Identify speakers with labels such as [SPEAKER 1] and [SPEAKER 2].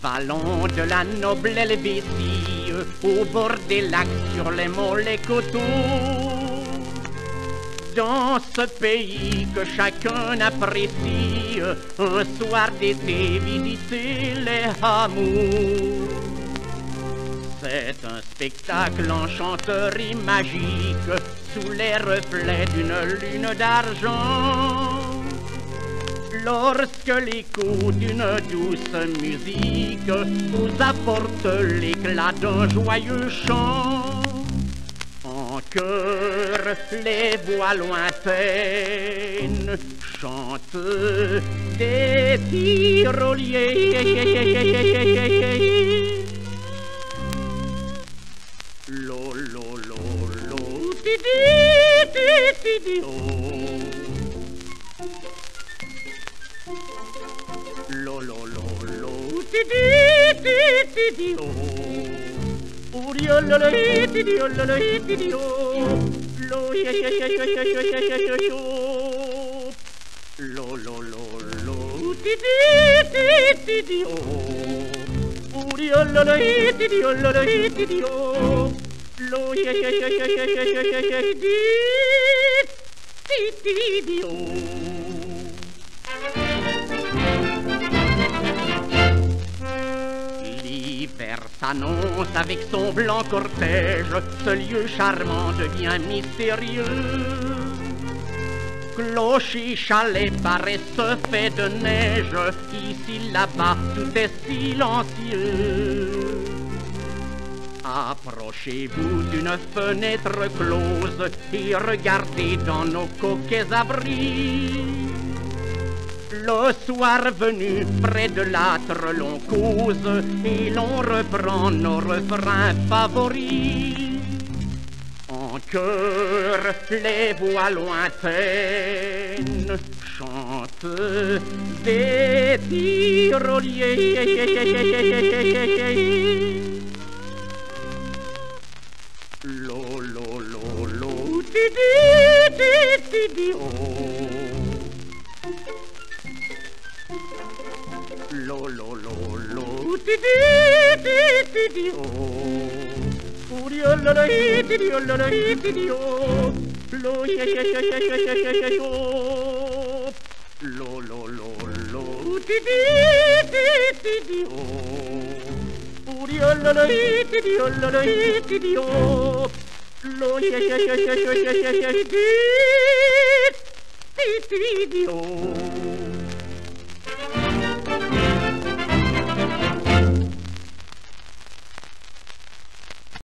[SPEAKER 1] Vallons de la noble Helvétie, au bord des lacs, sur les monts, les coteaux. Dans ce pays que chacun apprécie, un soir d'été, visiter les hameaux. C'est un spectacle enchanteur et magique, sous les reflets d'une lune d'argent. Lorsque l'écho d'une douce musique vous apporte l'éclat d'un joyeux chant, en chœur les voix lointaines chantent des tyroliers. Lo lo lo lo ti ti di oh. Lo lo lo lo ti di oh. Dio lo lo ti di oh lo lo ti di oh. Lo ya ya ya ya ya ya ya ya yo. Lo lo lo lo ti di oh. Dio lo lo ti di oh lo lo ti di oh. Lo ya ya ya ya ya ya ya ya ya di oh. L'hiver s'annonce avec son blanc cortège, ce lieu charmant devient mystérieux. Clocher, chalet, paraissent faits de neige, ici, là-bas, tout est silencieux. Approchez-vous d'une fenêtre close et regardez dans nos coquets abris. Le soir venu, près de l'âtre, l'on cause et l'on reprend nos refrains favoris. En chœur, les voix lointaines chantent des tyroliers. Lo lo lo lo ti di oh. Lo lo lo lo ti di oh. Dio lo lo ti di oh lo lo ti di oh. Lo ya ya ya ya ya ya ya yo. Lo lo lo lo ti di oh. Dio lo lo ti di oh lo lo ti di oh. Lo ya ya ya ya ya ya ya ya di oh.